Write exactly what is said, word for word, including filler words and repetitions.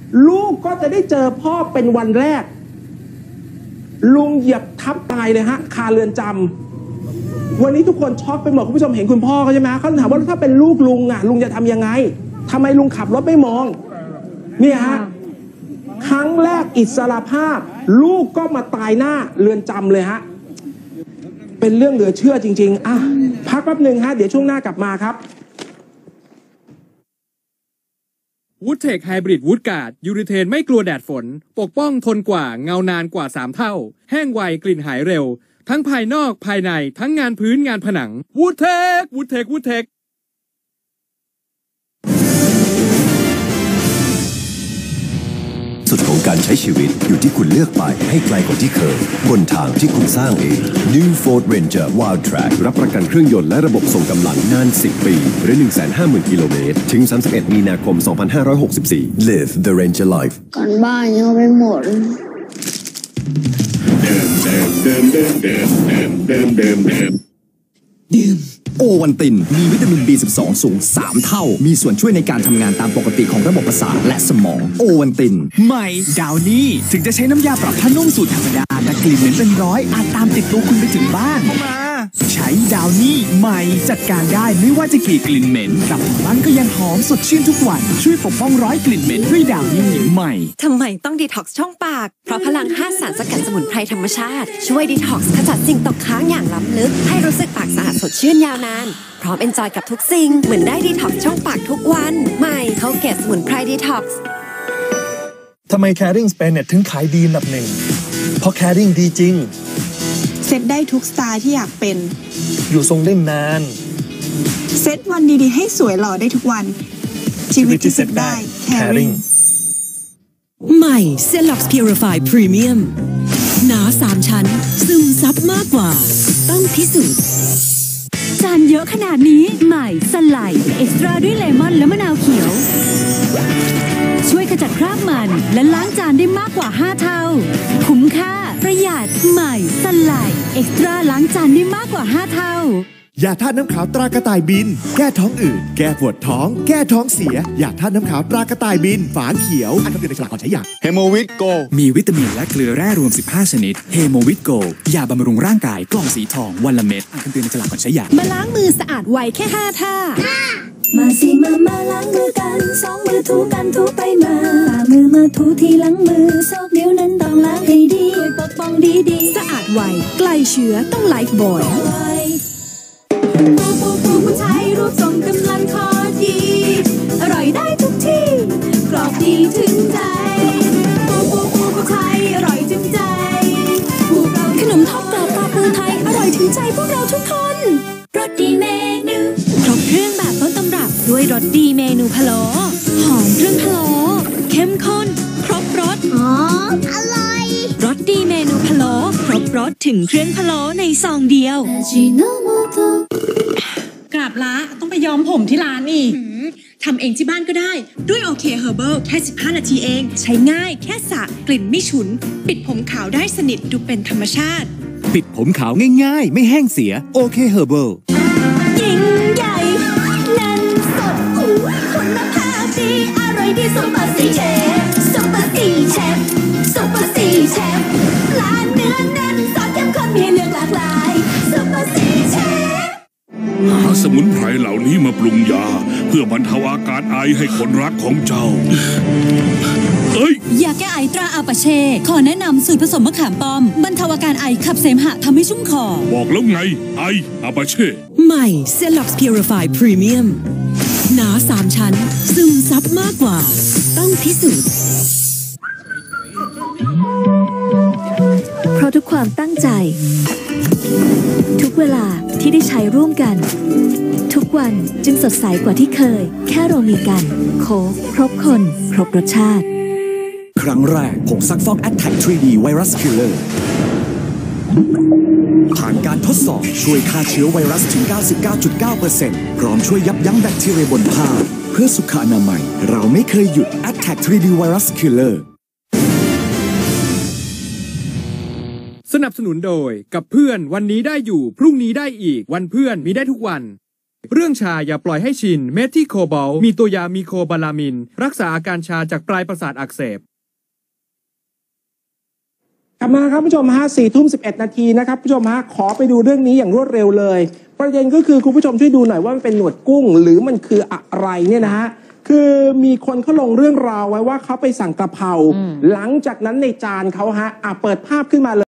ลูกก็จะได้เจอพ่อเป็นวันแรกลุงเหยียบทับตายเลยฮะคาเรือนจำวันนี้ทุกคนช็อกไปหมดคุณผู้ชมเห็นคุณพ่อเขาใช่ไหมเขาถามว่าถ้าเป็นลูกลุงอ่ะลุงจะทำยังไงทำไมลุงขับรถไม่มองเนี่ยฮะครั้งแรกอิสรภาพลูกก็มาตายหน้าเรือนจำเลยฮะเป็นเรื่องเหลือเชื่อจริงๆอ่ะพักแป๊บหนึ่งฮะเดี๋ยวช่วงหน้ากลับมาครับวูดเทคไฮบริดวูดการ์ดยูริเทนไม่กลัวแดดฝนปกป้องทนกว่าเงานานกว่าสามเท่าแห้งไวกลิ่นหายเร็วทั้งภายนอกภายในทั้งงานพื้นงานผนังวูดเทควูดเทควูดเทคสุดของการใช้ชีวิตอยู่ที่คุณเลือกไปให้ไกลกว่าที่เคยบนทางที่คุณสร้างเอง New Ford Ranger Wildtrak รับประกันเครื่องยนต์และระบบส่งกำลังนานสิบปีหรือ หนึ่งแสนห้าหมื่น กิโลเมตรถึงสามสิบเอ็ดมีนาคมสองพันห้าร้อยหกสิบสี่ Live the Ranger Life ก่อนบ้านยังไม่หมดเดิมเดิมเดิมเดิมเดิมเดิมเดิมเดิมเดิมดื่มโอวันตินมีวิตามิน บี สิบสอง สูงสามเท่ามีส่วนช่วยในการทำงานตามปกติของระบบประสาทและสมองโอวันตินใหม่ดาวนี่ถึงจะใช้น้ำยาปรับผ้านุ่มสูตรธรรมดาแต่กลิ่นเหม็นเป็นร้อยอาจตามติดตัวคุณไปถึงบ้านมาใช้ดาวนี่ใหม่จัดการได้ไม่ว่าจะกี่กลิ่นเหม็นกลับถึงบ้านก็ยังหอมสดชื่นทุกวันช่วยปกป้องร้อยกลิ่นเหม็นด้วยดาวนี่ใหม่ทำไมต้องดีท็อกซ์ช่องปากเพราะพลังห้าสารสกัดสมุนไพรธรรมชาติช่วยดีท็อกซ์ขจัดสิ่งตกค้างอย่างล้ำลึกให้รู้สึกปากสะอาดสดชื่นยาวนานพร้อมเอนจอยกับทุกสิ่งเหมือนได้ดีท็อกซ์ช่องปากทุกวันใหม่เขาเกตสมุนไพรดีท็อกซ์ทำไม Caring Spain ถึงขายดีอันดับหนึ่งเพราะ Caring ดีจริงเซ็ตได้ทุกสไตล์ที่อยากเป็นอยู่ทรงได้นานเซ็ตวันดีๆให้สวยหล่อได้ทุกวันชีวิตที่เซ็ตได้ Caring ใหม่เซล็อกซ์ Purify Premium หนาสามชั้นซึมซับมากกว่าต้องพิสูจน์จานเยอะขนาดนี้ใหม่สไลด์เอ็กซ์ตร้าด้วยเลมอนและมะนาวเขียวช่วยขจัดคราบมันและล้างจานได้มากกว่าห้าเท่าคุ้มค่าประหยัดใหม่สไลด์เอ็กซ์ตร้าล้างจานได้มากกว่าห้าเท่ายาธาตุน้ำขาวตรากระต่ายบินแก้ท้องอืดแก้ปวดท้องแก้ท้องเสียยาธาตุน้ำขาวตรากระต่ายบินฝาเขียวอันทำเป็นในฉลากก่อนใช้ยาเฮโมวิตโกมีวิตามินและเกลือแร่รวมสิบห้าชนิดเฮโมวิตโกยาบำรุงร่างกายกล่องสีทองวันละเม็ดอ่านคำเตือนในฉลากก่อนใช้ยามาล้างมือสะอาดไวแค่ห้าท่ามาสิมามาล้างมือกันสองมือถูกันถูไปมาฝ่ามือมาถูที่หลังมือซอกนิ้วนั้นต้องล้างให้ดีช่วยปกป้องดีๆสะอาดไวไกลเชื้อต้องไลฟ์บอยปูปูปูผู้ใช้รูปทรงกำลังคอดีอร่อยได้ทุกที่กรอบดีถึงใจปูปูปูผู้ใช้อร่อยถึงใจปูเราขนมทอดกรอบปลาปูไทยอร่อยถึงใจพวกเราทุกคนรสดีเมนูครบเครื่องแบบต้นตำรับด้วยรสดีเมนูพะโล้หอมเครื่องพะโล้เข้มข้นครบรสอ๋ออร่อยรสดีเมนูพะโล้ครบรสถึงเครื่องพะโล้ในซองเดียวกราบละต้องไปย้อมผมที่ร้านอีกทำเองที่บ้านก็ได้ด้วยโอเคเฮอร์เบิลแค่สิบห้านาทีเองใช้ง่ายแค่สระกลิ่นไม่ฉุนปิดผมขาวได้สนิทดูเป็นธรรมชาติปิดผมขาวง่ายๆไม่แห้งเสียโอเคเฮอร์เบิลยิ่งใหญ่แน่นสดอู้คุณภาพดีอร่อยที่ซุปเปอร์ซีเชฟซุปเปอร์ซีเชฟซุปเปอร์ซีเชฟร้านเนื้อแน่นสดเข้มข้นมีเลือกหลากหลายซุปเปอร์ซีเชฟหาสมุนไพรเหล่านี้มาปรุงยาเพื่อบรรเทาอาการไอให้คนรักของเจ้าเอ้ยยาแก้ไอตราอาปาเช่ขอแนะนำสูตรผสมมะขามป้อมบรรเทาอาการไอขับเสมหะทำให้ชุ่มคอบอกแล้วไงไออาปาเช่ใหม่เซล็อกซ์ Purify Premium หนาสามชั้นซึมซับมากกว่าต้องพิสูจน์เพราะทุกความตั้งใจทุกเวลาที่ได้ใช้ร่วมกันทุกวันจึงสดใสกว่าที่เคยแค่เรามีกันโค้กครบคนครบรสชาติครั้งแรกผงซักฟอก Attack ทรี ดี Virus Killer ผ่านการทดสอบช่วยฆ่าเชื้อไวรัสถึง เก้าสิบเก้าจุดเก้าเปอร์เซ็นต์ พร้อมช่วยยับยั้งแบคทีเรียบนผ้าเพื่อสุขอนามัยเราไม่เคยหยุด Attack ทรี ดี Virus Killer สนับสนุนโดยกับเพื่อนวันนี้ได้อยู่พรุ่งนี้ได้อีกวันเพื่อนมีได้ทุกวันเรื่องชาอย่าปล่อยให้ชินเมทิโคบอลมีตัวยามีโคบาลามินรักษาอาการชาจากปลายประสาทอักเสบกลับมาครับผู้ชมฮะสี่ทุ่มสิบเอ็ดนาทีนะครับผู้ชมฮะขอไปดูเรื่องนี้อย่างรวดเร็วเลยประเด็นก็คือคุณผู้ชมช่วยดูหน่อยว่ามันเป็นหนวดกุ้งหรือมันคืออะไรเนี่ยนะฮะคือมีคนเขาลงเรื่องราวไว้ว่าเขาไปสั่งกะเพราหลังจากนั้นในจานเขาฮะอ่ะเปิดภาพขึ้นมาเลย